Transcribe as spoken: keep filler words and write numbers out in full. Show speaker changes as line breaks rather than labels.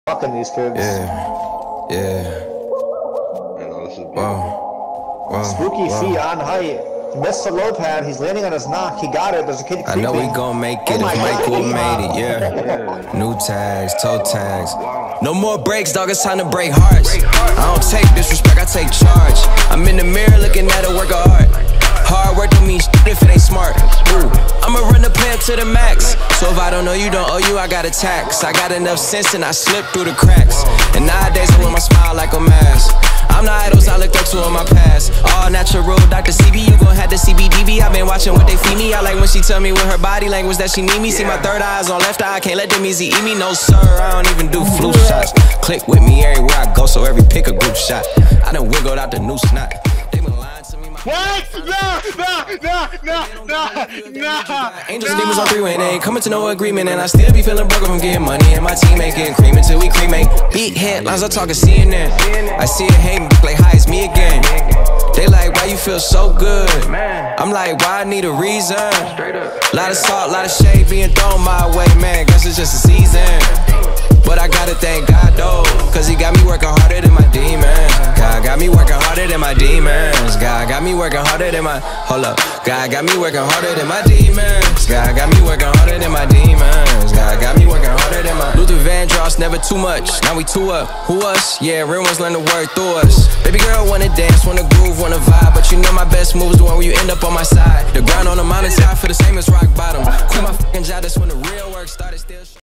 fucking these kids.
Yeah, yeah. Wow, wow.
Spooky
wow.
feet on height. He missed the low pad. He's landing on his knock. He got it. There's a kid creeping.
I know we gon' make it
oh
if Michael made it, yeah.
yeah.
New tags, toe tags. No more breaks, dog, it's time to break hearts. I don't take disrespect, I take charge. I'm in the mirror looking at a work of art. Hard work don't mean shit if it ain't smart. Ooh, I'ma run the plan to the max. So if I don't know you, don't owe you, I got a tax. I got enough sense and I slip through the cracks. And nowadays I wear my smile like a mask. I'm the idols I looked up to in my past. All natural, Doctor C B, you gon' have the C B D B. I've been watching what they feed me. I like when she tell me with her body language that she need me. See my third eye's on left eye, I can't let them easy eat me. No sir, I don't even do flu shots. Click with me everywhere I go, so every pick a group shot. I done wiggled out the new snot. They been lying to me.
What? No, no, no, no, no, no.
Angels and demons on three-way, they ain't coming to no agreement. And I still be feeling broke from getting money. And my team ain't getting cream until we cremate. Beat headlines, I talking C N N. I see it hating, like, hi, it's me again. They like, why you feel so good? I'm like, why I need a reason? Lot of salt, lot of shade being thrown my way, man. Guess it's just a season. But I gotta thank God though, cause he got me working harder than my demons. God got me working harder than my demons. God got me working harder than my, hold up. God got me working harder than my demons. God got me working harder than my demons. God got me working harder than my Luther Vandross, never too much. Now we two up, who us? Yeah, real ones learn to work through us. Baby girl wanna dance, wanna groove, wanna vibe. But you know my best moves the one where you end up on my side. The ground on the mountain side for the same as rock bottom. Quit my fucking job, that's when the real work started still.